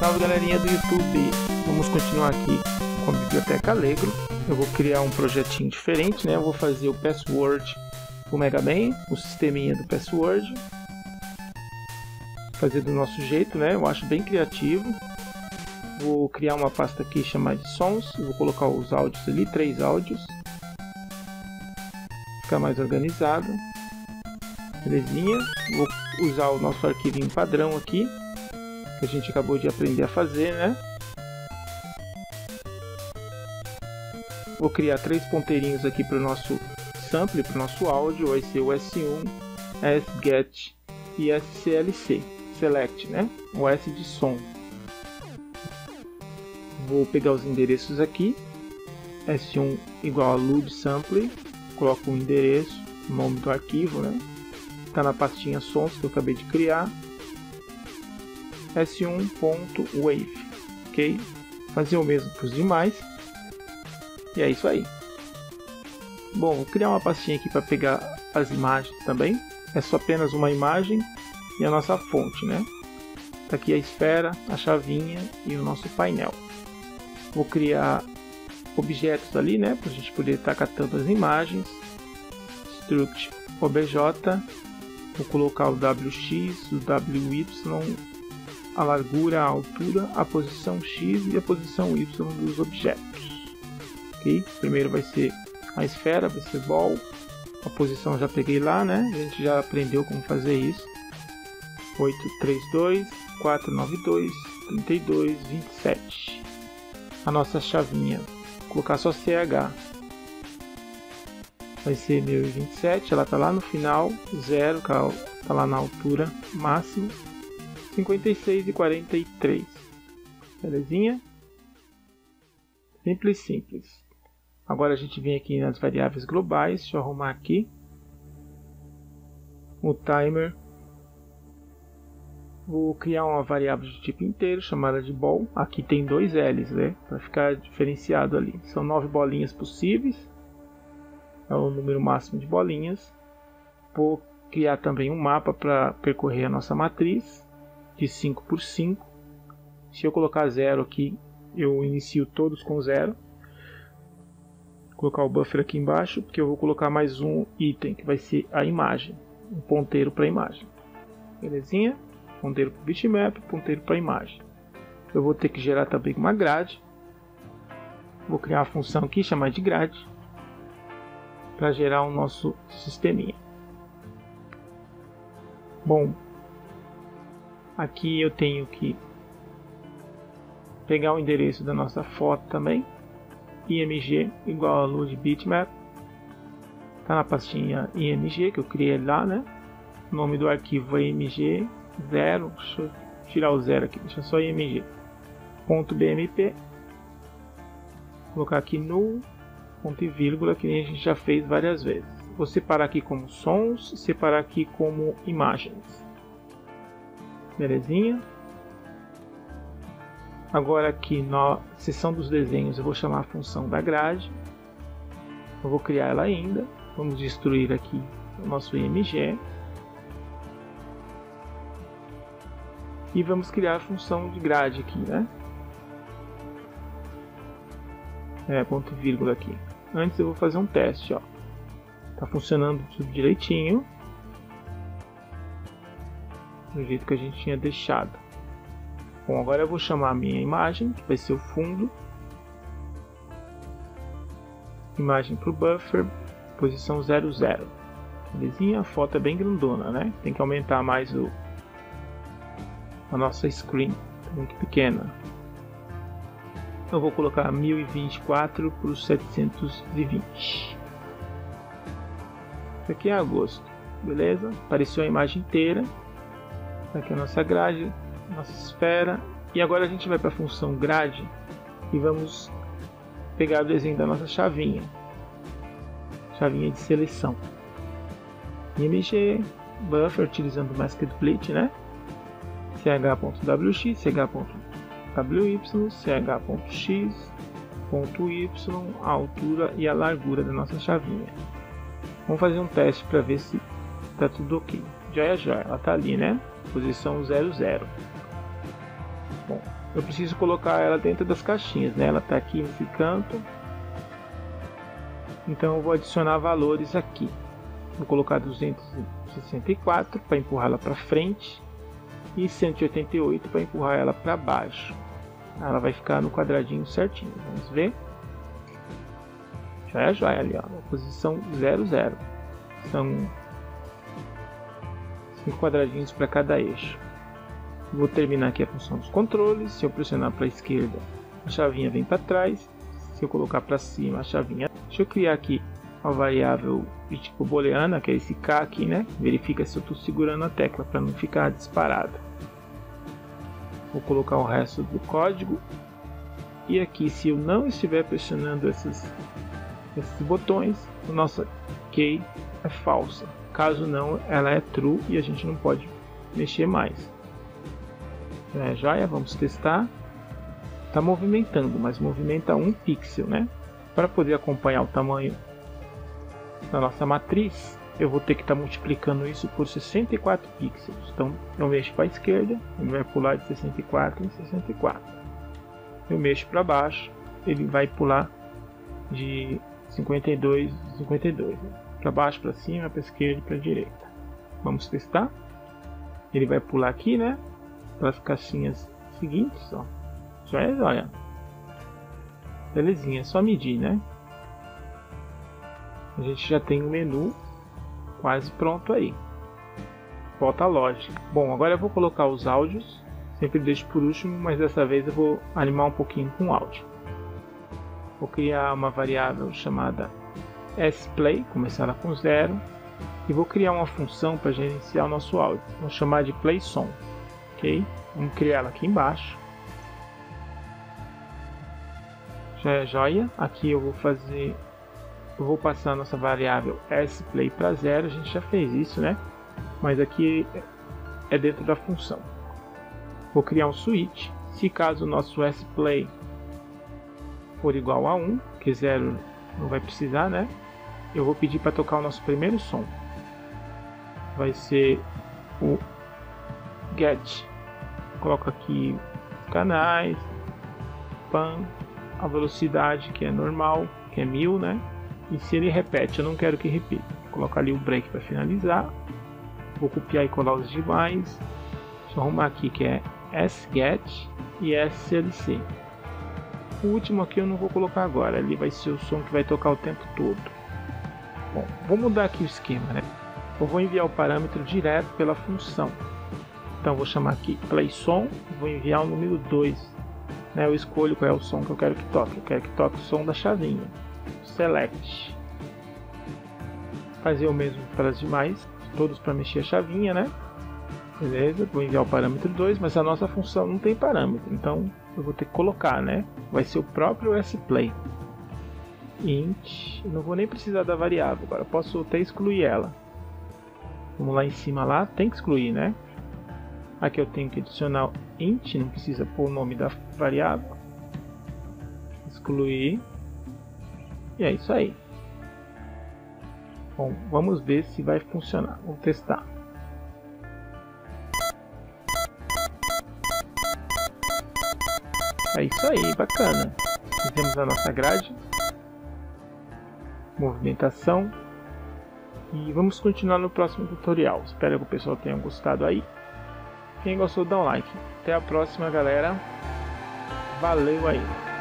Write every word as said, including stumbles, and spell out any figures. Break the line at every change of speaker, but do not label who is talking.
Salve galerinha do YouTube, vamos continuar aqui com a biblioteca Allegro. Eu vou criar um projetinho diferente, né? Eu vou fazer o password do Mega Man, o sisteminha do password. Fazer do nosso jeito, né? Eu acho bem criativo. Vou criar uma pasta aqui chamada de sons. Eu vou colocar os áudios ali, três áudios. Ficar mais organizado. Belezinha. Vou usar o nosso arquivinho padrão aqui, que a gente acabou de aprender a fazer, né? Vou criar três ponteirinhos aqui para o nosso sample, para o nosso áudio. Vai ser o S um, sget e S C L C. Select, né? O S de som. Vou pegar os endereços aqui. S um igual a load sample. Coloco o endereço, o nome do arquivo, né? Está na pastinha sons que eu acabei de criar. S um ponto wave, ok? Fazer o mesmo para os demais. E é isso aí. Bom, vou criar uma pastinha aqui para pegar as imagens também. É só apenas uma imagem e a nossa fonte, né? Tá aqui a esfera, a chavinha e o nosso painel. Vou criar objetos ali, né? Para a gente poder estar catando as imagens. Struct obj. Vou colocar o W X, o W Y, a largura, a altura, a posição X e a posição Y dos objetos. Ok? Primeiro vai ser a esfera, vai ser ball. A posição já peguei lá, né? A gente já aprendeu como fazer isso. oito três dois, quatro nove dois, trinta e dois, vinte e sete. A nossa chavinha, vou colocar só C H. Vai ser mil e vinte e sete, ela está lá no final, zero, está lá na altura máxima. cinquenta e seis e quarenta e três. Belezinha? Simples, simples. Agora a gente vem aqui nas variáveis globais. Deixa eu arrumar aqui o timer. Vou criar uma variável de tipo inteiro chamada de ball. Aqui tem dois L's, né? Para ficar diferenciado ali. São nove bolinhas possíveis. É o número máximo de bolinhas. Vou criar também um mapa para percorrer a nossa matriz de cinco por cinco. Se eu colocar zero aqui, eu inicio todos com zero. Vou colocar o buffer aqui embaixo, porque eu vou colocar mais um item, que vai ser a imagem. Um ponteiro para a imagem. Belezinha? Ponteiro para o bitmap, ponteiro para a imagem. Eu vou ter que gerar também uma grade. Vou criar uma função aqui, chamada de grade, para gerar o nosso sisteminha. Bom, aqui eu tenho que pegar o endereço da nossa foto também. Img igual a load bitmap. Tá na pastinha img que eu criei lá, né? O nome do arquivo é img zero. Deixa eu tirar o zero aqui, deixa só img ponto bmp. Vou colocar aqui null, ponto e vírgula, que a gente já fez várias vezes. Vou separar aqui como sons, separar aqui como imagens. Belezinha? Agora aqui na seção dos desenhos eu vou chamar a função da grade. Eu vou criar ela ainda. Vamos destruir aqui o nosso img. E vamos criar a função de grade aqui, né? É, ponto e vírgula aqui. Antes eu vou fazer um teste, ó. Tá funcionando tudo direitinho, do jeito que a gente tinha deixado. Bom, agora eu vou chamar a minha imagem, que vai ser o fundo. Imagem para o buffer, posição zero zero. Belezinha? A foto é bem grandona, né? Tem que aumentar mais o a nossa screen, tá muito pequena. Eu vou colocar mil e vinte e quatro por setecentos e vinte. Isso aqui é agosto, beleza? Apareceu a imagem inteira. Aqui é a nossa grade, nossa esfera. E agora a gente vai para a função grade e vamos pegar o desenho da nossa chavinha. Chavinha de seleção. Img, buffer, utilizando o masked split, né? ch.wx, ch.wy, ch.x, ponto y, a altura e a largura da nossa chavinha. Vamos fazer um teste para ver se está tudo ok. Já é já, ela está ali, né? Posição zero zero. Bom, eu preciso colocar ela dentro das caixinhas, né? Ela está aqui nesse canto. Então eu vou adicionar valores aqui. Vou colocar duzentos e sessenta e quatro para empurrar ela para frente e cento e oitenta e oito para empurrar ela para baixo. Ela vai ficar no quadradinho certinho. Vamos ver. Já é a joia ali, ó, na posição zero zero. São cinco quadradinhos para cada eixo. Vou terminar aqui a função dos controles. Se eu pressionar para a esquerda, a chavinha vem para trás. Se eu colocar para cima, a chavinha. Deixa eu criar aqui uma variável de tipo booleana, que é esse K aqui, né? Verifica se eu estou segurando a tecla para não ficar disparada. Vou colocar o resto do código. E aqui, se eu não estiver pressionando esses, esses botões, a nossa key é falsa. Caso não, ela é true e a gente não pode mexer mais. É, joia, vamos testar. Está movimentando, mas movimenta um pixel, né? Para poder acompanhar o tamanho da nossa matriz, eu vou ter que estar tá multiplicando isso por sessenta e quatro pixels. Então eu mexo para a esquerda, ele vai pular de sessenta e quatro em sessenta e quatro. Eu mexo para baixo, ele vai pular de cinquenta e dois em cinquenta e dois. Né? Para baixo, para cima, para a esquerda e para a direita. Vamos testar. Ele vai pular aqui, né? Para as caixinhas seguintes, ó. Já é, olha. Belezinha, é só medir, né? A gente já tem o menu quase pronto aí. Falta a lógica. Bom, agora eu vou colocar os áudios. Sempre deixo por último, mas dessa vez eu vou animar um pouquinho com o áudio. Vou criar uma variável chamada splay, começar ela com zero. E vou criar uma função para gerenciar o nosso áudio. Vou chamar de playSong. Ok? Vamos criar ela aqui embaixo. Já é joia. Aqui eu vou fazer... Eu vou passar a nossa variável splay para zero. A gente já fez isso, né? Mas aqui é dentro da função. Vou criar um switch. Se caso o nosso splay for igual a um, que zero não vai precisar, né? Eu vou pedir para tocar o nosso primeiro som. Vai ser o get. Coloco aqui canais, pan, a velocidade que é normal, que é mil, né? E se ele repete, eu não quero que repita. Vou colocar ali o break para finalizar. Vou copiar e colar os demais. Deixa eu arrumar aqui que é sget e slc. O último aqui eu não vou colocar agora. Ali vai ser o som que vai tocar o tempo todo. Bom, vou mudar aqui o esquema, né? Eu vou enviar o parâmetro direto pela função. Então vou chamar aqui playSong e vou enviar o número dois. Né? Eu escolho qual é o som que eu quero que toque. Eu quero que toque o som da chavinha. Select. Fazer o mesmo para as demais, todos para mexer a chavinha, né? Beleza, vou enviar o parâmetro dois, mas a nossa função não tem parâmetro, então eu vou ter que colocar, né? Vai ser o próprio splay. Int, não vou nem precisar da variável, agora posso até excluir ela. Vamos lá em cima lá, tem que excluir, né? Aqui eu tenho que adicionar int, não precisa pôr o nome da variável. Excluir. E é isso aí. Bom, vamos ver se vai funcionar. Vamos testar. É isso aí, bacana. Fizemos a nossa grade. Movimentação. E vamos continuar no próximo tutorial. Espero que o pessoal tenha gostado aí. Quem gostou, dá um like. Até a próxima, galera. Valeu aí.